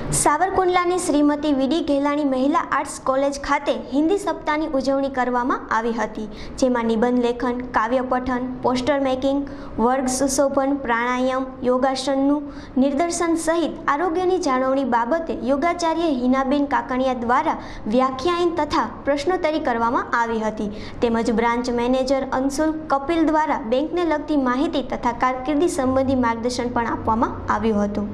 સાવરકુંડલાની શ્રીમતી વીડી ઘેલાણી મહિલા arts college ખાતે હિન્દી સપ્તાહની ઉજવણી કરવામાં આવી હતી, જેમાં નિબંધ લેખન, કાવ્ય પઠન, પોસ્ટર મેકિંગ, વર્ગ સુશોભન, પ્રાણાયામ, યોગાસનનું નિદર્શન સહિત આરોગ્યની જાળવણી બાબતે યોગાચાર્ય હિનાબેન કાકણિયા દ્વારા વ્યાખ્યાન તથા પ્રશ્નોત્તરી કરવામાં આવી હતી, તેમજ બ્રાન્ચ મેનેજર અંશુલ કપિલ દ્વારા બેંકને લગતી માહિતી તથા કારકિર્દી સંબંધી માર્ગદર્શન પણ આપવામાં આવ્યું હતું।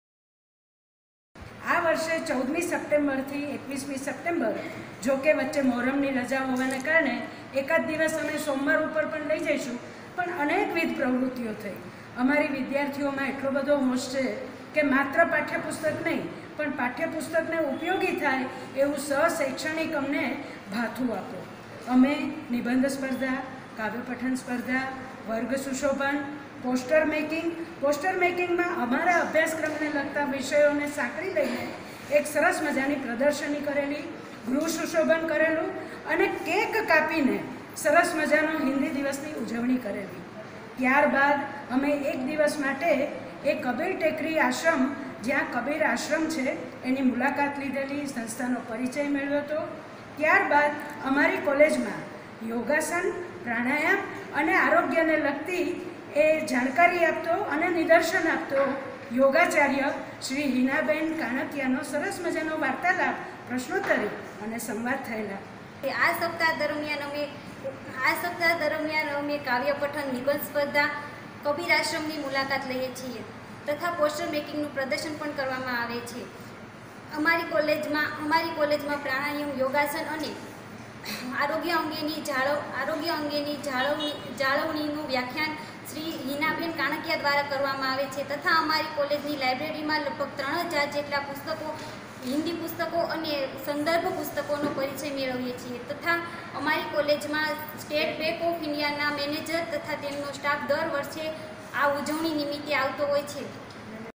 આ વર્ષે 14મી સપ્ટેમ્બરથી 21મી સપ્ટેમ્બર જો કે વચ્ચે મોહરમની રજા હોવાને કારણે એકાદ દિવસ અમે સોમવાર ઉપર પણ લઈ જઈશું, પણ અનેકવિધ પ્રવૃત્તિઓ થઈ। અમારી વિદ્યાર્થીઓમાં એટલો બધો હોશ છે કે માત્ર પાઠ્યપુસ્તક નહીં પણ પાઠ્યપુસ્તકને ઉપયોગી થાય એવું સહશૈક્ષણિક અમને ભાથું આપો। અમે નિબંધ સ્પર્ધા, કાવ્ય પઠન સ્પર્ધા, વર્ગ સુશોભન, પોસ્ટર મેકિંગમાં અમારા અભ્યાસક્રમને લગતા વિષયોને સાંકળી લઈને એક સરસ મજાની પ્રદર્શની કરેલી, ગૃહ સુશોભન કરેલું અને કેક કાપીને સરસ મજાનો હિન્દી દિવસની ઉજવણી કરેલી। ત્યારબાદ અમે એક દિવસ માટે એ કબીર ટેકરી આશ્રમ, જ્યાં કબીર આશ્રમ છે એની મુલાકાત લીધેલી, સંસ્થાનો પરિચય મેળવ્યો હતો। ત્યારબાદ અમારી કોલેજમાં યોગાસન, પ્રાણાયામ અને આરોગ્યને લગતી એ જાણકારી આપતો અને નિદર્શન આપતો યોગાચાર્ય શ્રી હિનાબેન કાણકિયાનો સરસ મજાનો વાર્તાલાપ, પ્રશ્નોત્તરી અને સંવાદ થયેલા। આ સપ્તાહ દરમિયાન અમે કાવ્ય પઠન, નિબંધ સ્પર્ધા, કબીર આશ્રમની મુલાકાત લઈએ છીએ તથા પોસ્ટર મેકિંગનું પ્રદર્શન પણ કરવામાં આવે છે। અમારી કોલેજમાં પ્રાણાયામ, યોગાસન અને આરોગ્ય અંગેની જાળવણીનું વ્યાખ્યાન શ્રી હિનાબેન કાણકિયા દ્વારા કરવામાં આવે છે તથા અમારી કોલેજની લાઇબ્રેરીમાં લગભગ 3000 જેટલા પુસ્તકો, હિન્દી પુસ્તકો અને સંદર્ભ પુસ્તકોનો પરિચય મેળવીએ છીએ તથા અમારી કોલેજમાં સ્ટેટ બેંક ઓફ ઇન્ડિયાના મેનેજર તથા તેમનો સ્ટાફ દર વર્ષે આ ઉજવણી નિમિત્તે આવતો હોય છે।